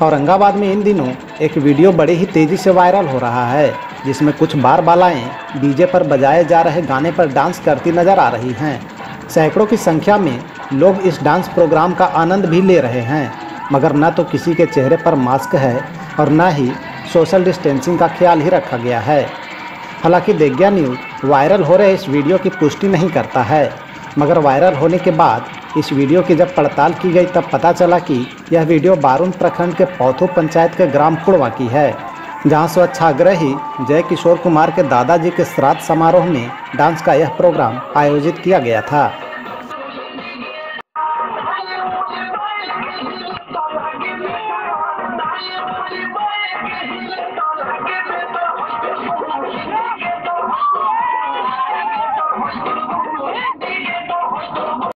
औरंगाबाद में इन दिनों एक वीडियो बड़ी ही तेज़ी से वायरल हो रहा है, जिसमें कुछ बार बालाएं डीजे पर बजाए जा रहे गाने पर डांस करती नजर आ रही हैं। सैकड़ों की संख्या में लोग इस डांस प्रोग्राम का आनंद भी ले रहे हैं, मगर न तो किसी के चेहरे पर मास्क है और न ही सोशल डिस्टेंसिंग का ख्याल ही रखा गया है। हालांकि देग्या न्यूज़ वायरल हो रहे इस वीडियो की पुष्टि नहीं करता है, मगर वायरल होने के बाद इस वीडियो की जब पड़ताल की गई तब पता चला कि यह वीडियो बारून प्रखंड के पौथू पंचायत के ग्राम कुड़वा की है, जहां स्वच्छाग्रही जय किशोर कुमार के दादाजी के श्राद्ध समारोह में डांस का यह प्रोग्राम आयोजित किया गया था।